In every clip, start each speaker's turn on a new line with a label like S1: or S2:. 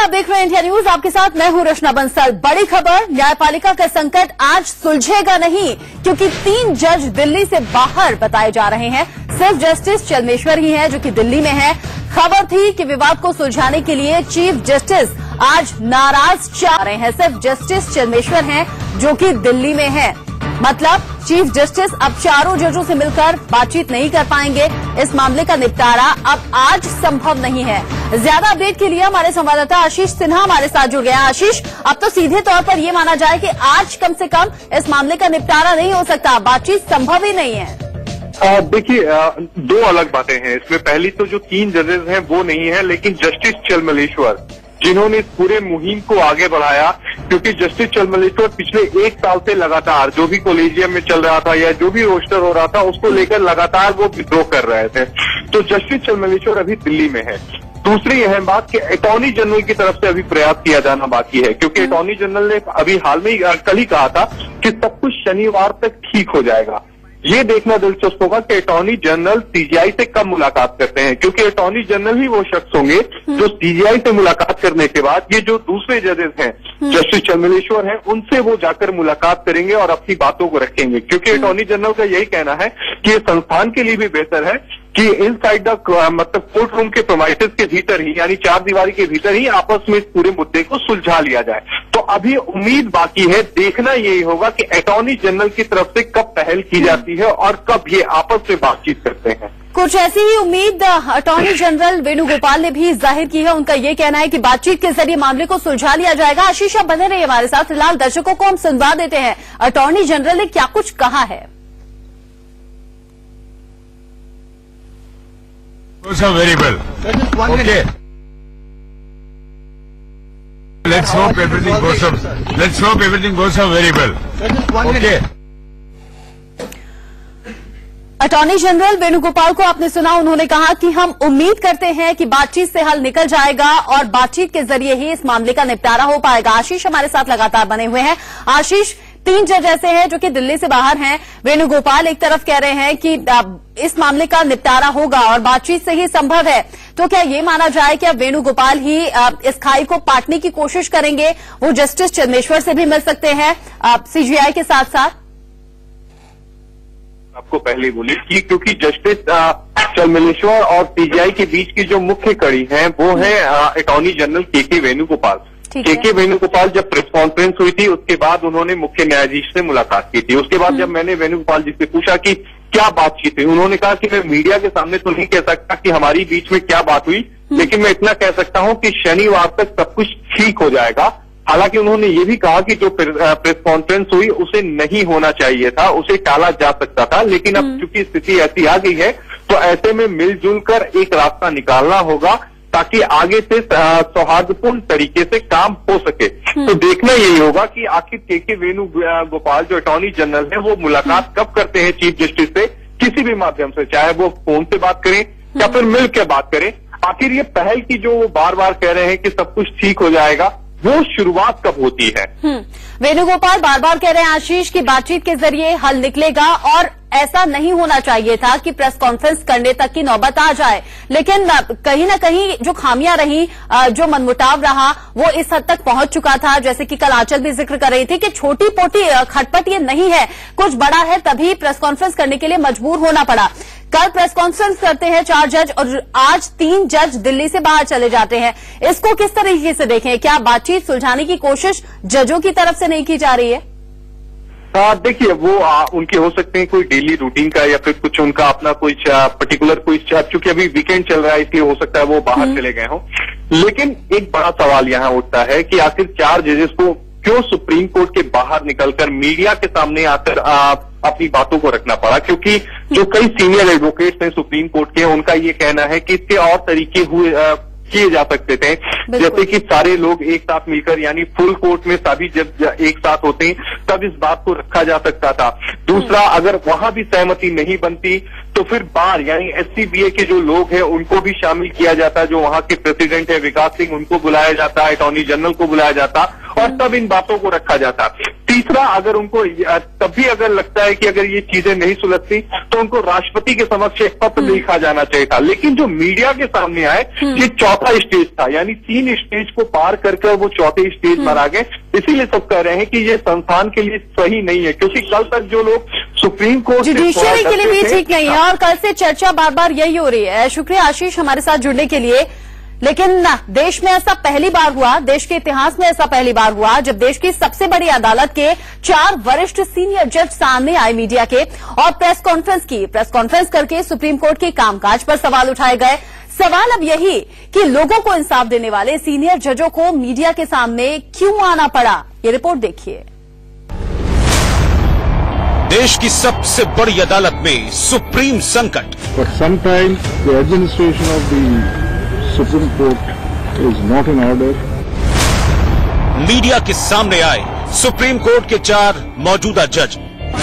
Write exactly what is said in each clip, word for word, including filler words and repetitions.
S1: आप देख रहे हैं इंडिया न्यूज, आपके साथ मैं हूं रचना बंसल। बड़ी खबर, न्यायपालिका का संकट आज सुलझेगा नहीं, क्योंकि तीन जज दिल्ली से बाहर बताए जा रहे हैं। सिर्फ जस्टिस चलमेश्वर ही है जो कि दिल्ली में है। खबर थी कि विवाद को सुलझाने के लिए चीफ जस्टिस आज नाराज जा रहे हैं। सिर्फ जस्टिस चलमेश्वर हैं जो कि दिल्ली में है। मतलब चीफ जस्टिस अब चारों जजों से मिलकर बातचीत नहीं कर पाएंगे। इस मामले का निपटारा अब आज संभव नहीं है। ज्यादा अपडेट के लिए हमारे संवाददाता आशीष सिन्हा हमारे साथ जुड़ गया। आशीष, अब तो सीधे तौर पर यह माना जाए कि आज कम से कम इस मामले का निपटारा नहीं हो सकता, बातचीत संभव ही नहीं है।
S2: देखिए, दो अलग बातें हैं इसमें। पहली तो जो तीन जजेस हैं वो नहीं है, लेकिन जस्टिस चलमलेश्वर जिन्होंने इस पूरे मुहिम को आगे बढ़ाया, क्योंकि जस्टिस चलमलेश्वर पिछले एक साल से लगातार जो भी कॉलेजियम में चल रहा था या जो भी रोस्टर हो रहा था उसको लेकर लगातार वो विद्रोह कर रहे थे। तो जस्टिस चलमलेश्वर अभी दिल्ली में है। दूसरी अहम बात कि अटॉर्नी जनरल की तरफ से अभी प्रयास किया जाना बाकी है, क्योंकि अटॉर्नी जनरल ने अभी हाल में ही कल ही कहा था कि सब कुछ शनिवार तक ठीक हो जाएगा। ये देखना दिलचस्प होगा कि अटॉर्नी जनरल सीजीआई से कब मुलाकात करते हैं, क्योंकि अटॉर्नी जनरल ही वो शख्स होंगे जो सीजीआई से मुलाकात करने के बाद ये जो दूसरे जजेस हैं जस्टिस चलमलेश्वर हैं उनसे वो जाकर मुलाकात करेंगे और अपनी बातों को रखेंगे। क्योंकि अटॉर्नी जनरल का यही कहना है कि ये संस्थान के लिए भी बेहतर है कि इनसाइड द मतलब कोर्ट रूम के प्रोमाइसेस के भीतर ही, यानी चार दीवारी के भीतर ही आपस में इस पूरे मुद्दे को सुलझा लिया जाए। तो अभी उम्मीद बाकी है, देखना यही होगा कि अटॉर्नी जनरल की तरफ से कब पहल की जाती है और कब ये आपस में बातचीत करते हैं।
S1: कुछ ऐसी ही उम्मीद अटॉर्नी जनरल वेणुगोपाल ने भी जाहिर की है। उनका ये कहना है कि बातचीत के जरिए मामले को सुलझा लिया जाएगा। आशीष, आप बने रहिए हमारे साथ। फिलहाल दर्शकों को हम सुनवा देते हैं अटॉर्नी जनरल ने क्या कुछ कहा है।
S3: So very well. Okay. Let's hope everything goes up. Let's hope everything goes up very well. Okay.
S1: Attorney general Venugopal को आपने सुना, उन्होंने कहा कि हम उम्मीद करते हैं कि बातचीत से हल निकल जाएगा और बातचीत के जरिए ही इस मामले का निपटारा हो पाएगा। आशीष हमारे साथ लगातार बने हुए हैं। आशीष, तीन जज ऐसे हैं जो कि दिल्ली से बाहर हैं। वेणुगोपाल एक तरफ कह रहे हैं कि इस मामले का निपटारा होगा और बातचीत से ही संभव है, तो क्या ये माना जाए कि अब वेणुगोपाल ही इस खाई को पाटने की कोशिश करेंगे? वो जस्टिस चलमेश्वर से भी मिल सकते हैं सीजीआई के साथ साथ।
S2: आपको पहले बोली कि क्योंकि जस्टिस चलमलेश्वर और सीजीआई के बीच की जो मुख्य कड़ी है वो है अटॉर्नी जनरल के के वेणुगोपाल। के के वेणुगोपाल जब प्रेस कॉन्फ्रेंस हुई थी उसके बाद उन्होंने मुख्य न्यायाधीश से मुलाकात की थी। उसके बाद जब मैंने वेणुगोपाल जी से पूछा कि क्या बातचीत हुई, उन्होंने कहा कि मैं मीडिया के सामने तो नहीं कह सकता कि हमारी बीच में क्या बात हुई, लेकिन मैं इतना कह सकता हूं कि शनिवार तक सब कुछ ठीक हो जाएगा। हालांकि उन्होंने ये भी कहा कि जो प्रेस कॉन्फ्रेंस हुई उसे नहीं होना चाहिए था, उसे टाला जा सकता था, लेकिन अब चूंकि स्थिति ऐसी आ गई है तो ऐसे में मिलजुल कर एक रास्ता निकालना होगा ताकि आगे से सौहार्दपूर्ण तरीके से काम हो सके। तो देखना यही होगा कि आखिर के के वेणुगोपाल जो अटॉर्नी जनरल है वो मुलाकात कब करते हैं चीफ जस्टिस से, किसी भी माध्यम से, चाहे वो फोन से बात करें या फिर मिल के बात करें। आखिर ये पहल की जो वो बार बार कह रहे हैं कि सब कुछ ठीक हो जाएगा, वो शुरुआत कब होती है?
S1: वेणुगोपाल बार बार कह रहे हैं आशीष की बातचीत के जरिए हल निकलेगा और ऐसा नहीं होना चाहिए था कि प्रेस कॉन्फ्रेंस करने तक की नौबत आ जाए। लेकिन कहीं न कहीं जो खामियां रही, जो मनमुटाव रहा, वो इस हद तक पहुंच चुका था। जैसे कि कल आंचल भी जिक्र कर रही थी कि छोटी पोटी खटपट ये नहीं है, कुछ बड़ा है, तभी प्रेस कॉन्फ्रेंस करने के लिए मजबूर होना पड़ा। कल प्रेस कॉन्फ्रेंस करते हैं चार जज और आज तीन जज दिल्ली से बाहर चले जाते हैं। इसको किस तरीके से देखें? क्या बातचीत सुलझाने की कोशिश जजों की तरफ से नहीं की जा रही है?
S2: देखिए, वो आ, उनके हो सकते हैं कोई डेली रूटीन का या फिर कुछ उनका अपना कोई पर्टिकुलर कोई, चूंकि अभी वीकेंड चल रहा है इसलिए हो सकता है वो बाहर चले गए हों। लेकिन एक बड़ा सवाल यहाँ उठता है कि आखिर चार जजेस को क्यों सुप्रीम कोर्ट के बाहर निकलकर मीडिया के सामने आकर आ, अपनी बातों को रखना पड़ा? क्योंकि जो कई सीनियर एडवोकेट्स हैं सुप्रीम कोर्ट के, उनका ये कहना है कि इसके और तरीके हुए आ, किए जा सकते थे, जैसे कि सारे लोग एक साथ मिलकर, यानी फुल कोर्ट में सभी जब एक साथ होते हैं तब इस बात को रखा जा सकता था। दूसरा, अगर वहां भी सहमति नहीं बनती तो फिर बार यानी एससीबीए के जो लोग हैं उनको भी शामिल किया जाता, जो वहां के प्रेसिडेंट है विकास सिंह, उनको बुलाया जाता, अटॉर्नी जनरल को बुलाया जाता और तब इन बातों को रखा जाता। तीसरा तीसरा, अगर उनको तब भी अगर लगता है कि अगर ये चीजें नहीं सुलझती तो उनको राष्ट्रपति के समक्ष एक पत्र लिखा जाना चाहिए था। लेकिन जो मीडिया के सामने आए, ये चौथा स्टेज था, यानी तीन स्टेज को पार करके वो चौथे स्टेज पर आ गए। इसीलिए सब कह रहे हैं कि ये संस्थान के लिए सही नहीं है, क्योंकि कल तक जो लोग सुप्रीम कोर्ट
S1: जुडिशियरी के लिए भी ठीक नहीं है और कल से चर्चा बार बार यही हो रही है। शुक्रिया आशीष हमारे साथ जुड़ने के लिए। लेकिन देश में ऐसा पहली बार हुआ, देश के इतिहास में ऐसा पहली बार हुआ जब देश की सबसे बड़ी अदालत के चार वरिष्ठ सीनियर जज सामने आए मीडिया के और प्रेस कॉन्फ्रेंस की प्रेस कॉन्फ्रेंस करके सुप्रीम कोर्ट के कामकाज पर सवाल उठाए गए। सवाल अब यही कि लोगों को इंसाफ देने वाले सीनियर जजों को मीडिया के सामने क्यों आना पड़ा, ये रिपोर्ट देखिए।
S4: देश की सबसे बड़ी अदालत में सुप्रीम संकट।
S5: But sometimes the administration of the Supreme Court is not in order.
S4: Media के सामने आए सुप्रीम कोर्ट के चार मौजूदा जज।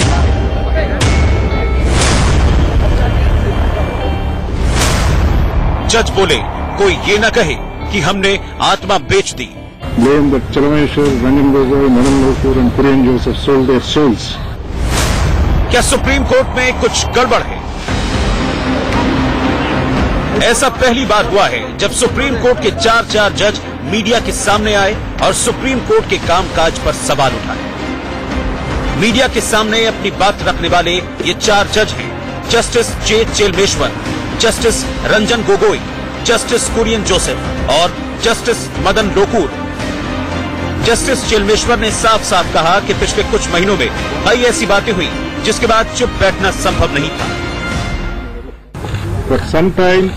S4: जज बोले, कोई ये न कहे कि हमने आत्मा बेच दी।
S5: Blame that Chalameshwar, Ranjan Gogoi, Madan Lokur and Kurian Joseph sold their souls.
S4: क्या सुप्रीम कोर्ट में कुछ गड़बड़ है? ऐसा पहली बार हुआ है जब सुप्रीम कोर्ट के चार चार जज मीडिया के सामने आए और सुप्रीम कोर्ट के कामकाज पर सवाल उठाए। मीडिया के सामने अपनी बात रखने वाले ये चार जज हैं justice J Chelameswar, justice Ranjan Gogoi, justice Kurian Joseph और जस्टिस मदन लोकूर। जस्टिस चेलमेश्वर ने साफ साफ कहा कि पिछले कुछ महीनों में कई ऐसी बातें हुई जिसके बाद चुप बैठना संभव नहीं था।
S5: But sometimes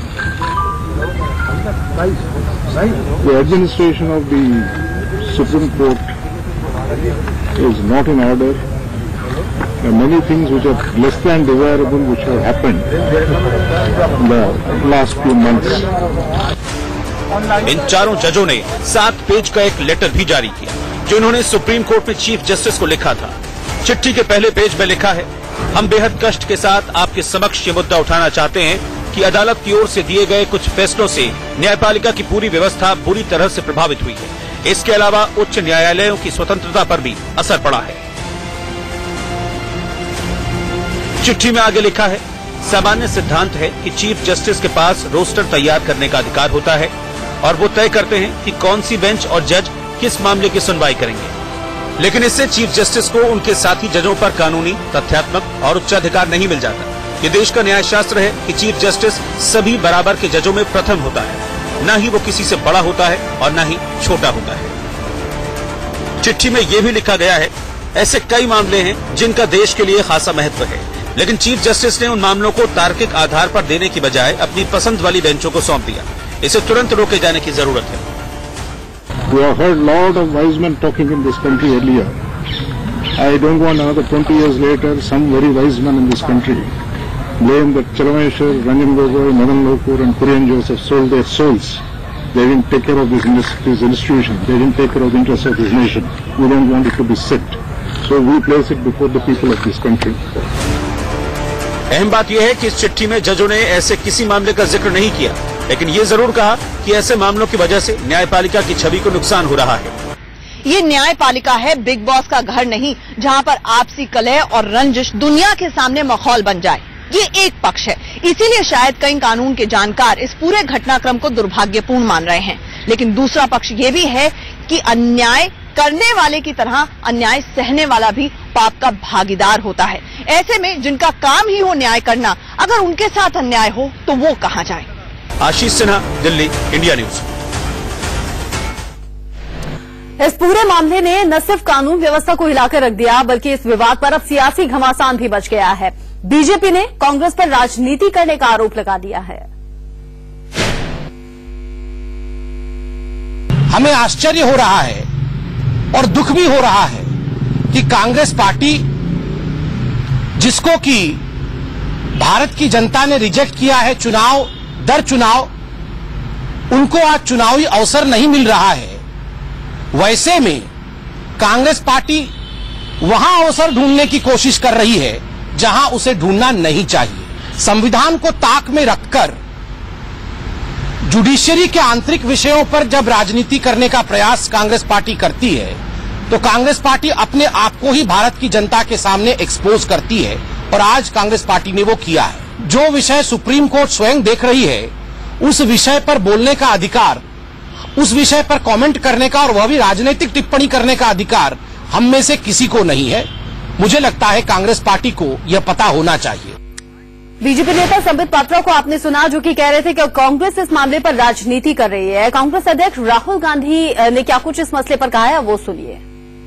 S5: the administration of the Supreme Court is not in order. There are many things which are less than desirable which have happened in the last few months.
S4: इन चारों जजों ने सात पेज का एक लेटर भी जारी किया जो इन्होंने सुप्रीम कोर्ट में चीफ जस्टिस को लिखा था। चिट्ठी के पहले पेज में लिखा है, हम बेहद कष्ट के साथ आपके समक्ष ये मुद्दा उठाना चाहते हैं कि अदालत की ओर से दिए गए कुछ फैसलों से न्यायपालिका की पूरी व्यवस्था बुरी तरह से प्रभावित हुई है। इसके अलावा उच्च न्यायालयों की स्वतंत्रता पर भी असर पड़ा है। चिट्ठी में आगे लिखा है, सामान्य सिद्धांत है कि चीफ जस्टिस के पास रोस्टर तैयार करने का अधिकार होता है और वो तय करते हैं कि कौन सी बेंच और जज किस मामले की सुनवाई करेंगे। लेकिन इससे चीफ जस्टिस को उनके साथी जजों पर कानूनी, तथ्यात्मक और उच्चाधिकार नहीं मिल जाता। ये देश का न्याय शास्त्र है कि चीफ जस्टिस सभी बराबर के जजों में प्रथम होता है, न ही वो किसी से बड़ा होता है और न ही छोटा होता है। चिट्ठी में यह भी लिखा गया है, ऐसे कई मामले हैं जिनका देश के लिए खासा महत्व है, लेकिन चीफ जस्टिस ने उन मामलों को तार्किक आधार पर देने की बजाय अपनी पसंद वाली बेंचों को सौंप दिया। इसे तुरंत रोके जाने की जरूरत है।
S5: We have heard lot of wise men talking in this country earlier. I don't want another twenty years later some very wise men in this country blame that Chalameshwar, Ranjan Gogoi, Madan Lokur and Kurian Joseph sold their souls. They didn't take care of this, this institution. They didn't take care of the interests of this nation. We don't want it to be set. So we place it before the people of this country.
S4: अहम बात यह है कि इस चिट्ठी में जजों ने ऐसे किसी मामले का जिक्र नहीं किया, लेकिन ये जरूर कहा कि ऐसे मामलों की वजह से न्यायपालिका की छवि को नुकसान हो रहा है।
S6: ये न्यायपालिका है, बिग बॉस का घर नहीं, जहां पर आपसी कलह और रंजिश दुनिया के सामने माहौल बन जाए। ये एक पक्ष है, इसीलिए शायद कई कानून के जानकार इस पूरे घटनाक्रम को दुर्भाग्यपूर्ण मान रहे हैं। लेकिन दूसरा पक्ष ये भी है कि अन्याय करने वाले की तरह अन्याय सहने वाला भी पाप का भागीदार होता है। ऐसे में जिनका काम ही हो न्याय करना, अगर उनके साथ अन्याय हो तो वो कहां जाए।
S4: Ashish Sinha, Delhi, India news.
S1: इस पूरे मामले ने न सिर्फ कानून व्यवस्था को हिलाकर रख दिया, बल्कि इस विवाद पर अब सियासी घमासान भी बच गया है। बीजेपी ने कांग्रेस पर राजनीति करने का आरोप लगा दिया है।
S7: हमें आश्चर्य हो रहा है और दुख भी हो रहा है कि कांग्रेस पार्टी, जिसको कि भारत की जनता ने रिजेक्ट किया है चुनाव दर चुनाव, उनको आज चुनावी अवसर नहीं मिल रहा है। वैसे में कांग्रेस पार्टी वहां अवसर ढूंढने की कोशिश कर रही है जहां उसे ढूंढना नहीं चाहिए। संविधान को ताक में रखकर जुडिशरी के आंतरिक विषयों पर जब राजनीति करने का प्रयास कांग्रेस पार्टी करती है, तो कांग्रेस पार्टी अपने आप को ही भारत की जनता के सामने एक्सपोज करती है, और आज कांग्रेस पार्टी ने वो किया है। जो विषय सुप्रीम कोर्ट स्वयं देख रही है, उस विषय पर बोलने का अधिकार, उस विषय पर कमेंट करने का, और वह भी राजनीतिक टिप्पणी करने का अधिकार हम में से किसी को नहीं है। मुझे लगता है कांग्रेस पार्टी को यह पता होना चाहिए।
S1: बीजेपी नेता संबित पात्रा को आपने सुना, जो कि कह रहे थे कि कांग्रेस इस मामले पर राजनीति कर रही है। कांग्रेस अध्यक्ष राहुल गांधी ने क्या कुछ इस मसले पर कहा है, वो सुनिए।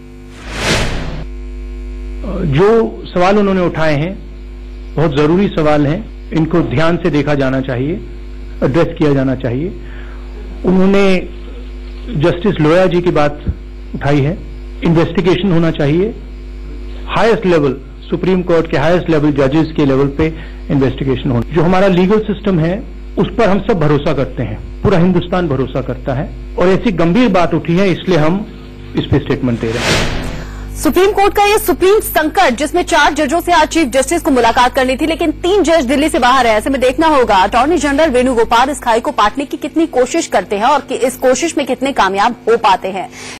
S8: जो सवाल उन्होंने उठाए हैं बहुत जरूरी सवाल हैं, इनको ध्यान से देखा जाना चाहिए, एड्रेस किया जाना चाहिए। उन्होंने जस्टिस लोया जी की बात उठाई है, इन्वेस्टिगेशन होना चाहिए, हाईएस्ट लेवल, सुप्रीम कोर्ट के हाईएस्ट लेवल जजेस के लेवल पे इन्वेस्टिगेशन होना। जो हमारा लीगल सिस्टम है उस पर हम सब भरोसा करते हैं, पूरा हिंदुस्तान भरोसा करता है, और ऐसी गंभीर बात उठी है इसलिए हम इस पे स्टेटमेंट दे रहे हैं।
S1: सुप्रीम कोर्ट का ये सुप्रीम संकट, जिसमें चार जजों से आज चीफ जस्टिस को मुलाकात करनी थी, लेकिन तीन जज दिल्ली से बाहर है। ऐसे में देखना होगा अटॉर्नी जनरल वेणुगोपाल इस खाई को पाटने की कितनी कोशिश करते हैं और कि इस कोशिश में कितने कामयाब हो पाते हैं।